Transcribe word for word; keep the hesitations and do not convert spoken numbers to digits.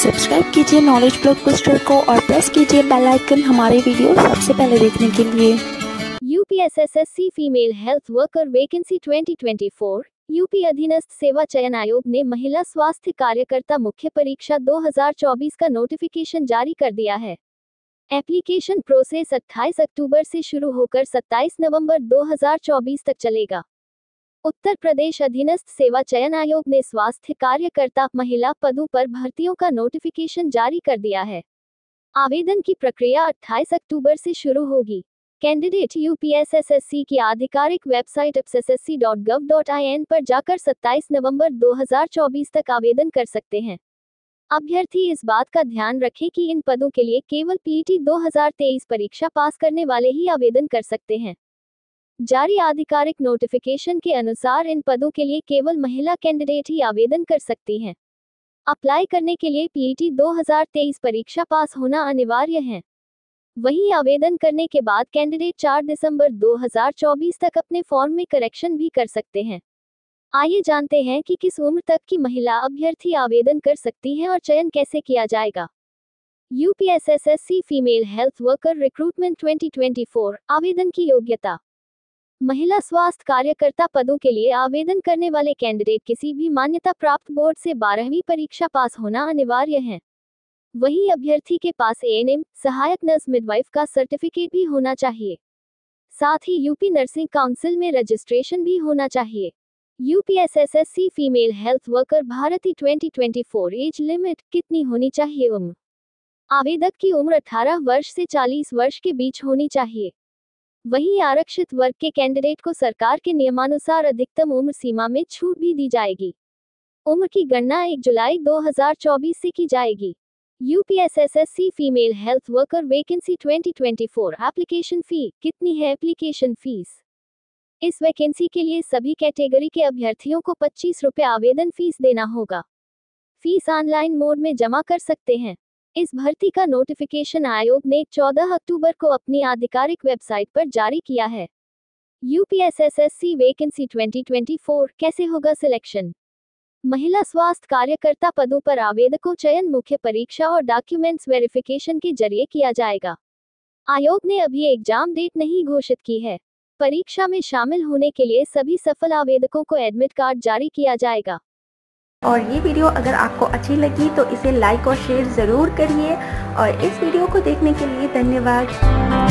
Subscribe कीजिए knowledge blockbuster को और प्रेस कीजिए बेल आइकन हमारे वीडियो सबसे पहले देखने के लिए। UPSSSC female health worker vacancy twenty twenty four. UP अधीनस्थ सेवा चयन आयोग ने महिला स्वास्थ्य कार्यकर्ता मुख्य परीक्षा दो हज़ार चौबीस का नोटिफिकेशन जारी कर दिया है। एप्लीकेशन प्रोसेस अट्ठाईस अक्टूबर से शुरू होकर सत्ताईस नवंबर दो हज़ार चौबीस तक चलेगा। उत्तर प्रदेश अधीनस्थ सेवा चयन आयोग ने स्वास्थ्य कार्यकर्ता महिला पदों पर भर्तियों का नोटिफिकेशन जारी कर दिया है। आवेदन की प्रक्रिया अट्ठाईस अक्टूबर से शुरू होगी। कैंडिडेट यूपीएसएसएससी की आधिकारिक website S S S C dot gov dot I N पर जाकर सत्ताईस नवंबर दो हज़ार चौबीस तक आवेदन कर सकते हैं। अभ्यर्थी इस बात का ध्यान रखें कि इन पदों के लिए केवल पीईटी दो हज़ार तेईस परीक्षा पास करने वाले ही आवेदन कर सकते हैं। जारी आधिकारिक नोटिफिकेशन के अनुसार इन पदों के लिए केवल महिला कैंडिडेट ही आवेदन कर सकती हैं। अप्लाई करने के लिए पीईटी दो हज़ार तेईस परीक्षा पास होना अनिवार्य है। वहीं आवेदन करने के बाद कैंडिडेट चार दिसंबर दो हज़ार चौबीस तक अपने फॉर्म में करेक्शन भी कर सकते हैं। आइए जानते हैं कि किस उम्र तक की महिला अभ्यर्थी आवेदन कर सकती हैं और चयन कैसे किया जाएगा। UPSSSC female health worker recruitment twenty twenty four. आवेदन की योग्यता। महिला स्वास्थ्य कार्यकर्ता पदों के लिए आवेदन करने वाले कैंडिडेट किसी भी मान्यता प्राप्त बोर्ड से बारहवीं परीक्षा पास होना अनिवार्य है। वहीं अभ्यर्थी के पास एएनएम, सहायक नर्स मिडवाइफ का सर्टिफिकेट भी होना चाहिए। साथ ही यूपी नर्सिंग काउंसिल में रजिस्ट्रेशन भी होना चाहिए। यूपीएसएसएससी फीमेल हेल्थ वर्कर भारती twenty twenty four. Age limit कितनी होनी चाहिए। उम्र। आवेदक की उम्र अठारह वर्ष से चालीस वर्ष के बीच होनी चाहिए। वहीं आरक्षित वर्ग के कैंडिडेट को सरकार के नियमानुसार अधिकतम उम्र सीमा में छूट भी दी जाएगी। उम्र की गणना एक जुलाई दो हज़ार चौबीस से की जाएगी। UPSSSC female health worker vacancy twenty twenty four. Application fee कितनी है। Application fees. इस वैकेंसी के लिए सभी कैटेगरी के अभ्यर्थियों को पच्चीस रुपये आवेदन फीस देना होगा। फीस ऑनलाइन मोड में जमा कर सकते हैं। इस भर्ती का नोटिफिकेशन आयोग ने चौदह अक्टूबर को अपनी आधिकारिक वेबसाइट पर जारी किया है। UPSSSC vacancy twenty twenty four. कैसे होगा सिलेक्शन। महिला स्वास्थ्य कार्यकर्ता पदों पर आवेदकों चयन मुख्य परीक्षा और डॉक्यूमेंट्स वेरिफिकेशन के जरिए किया जाएगा। आयोग ने अभी एग्जाम डेट नहीं घोषित की है। परीक्षा में शामिल होने के लिए सभी सफल आवेदकों को एडमिट कार्ड जारी किया जाएगा। और ये वीडियो अगर आपको अच्छी लगी तो इसे लाइक और शेयर ज़रूर करिए और इस वीडियो को देखने के लिए धन्यवाद।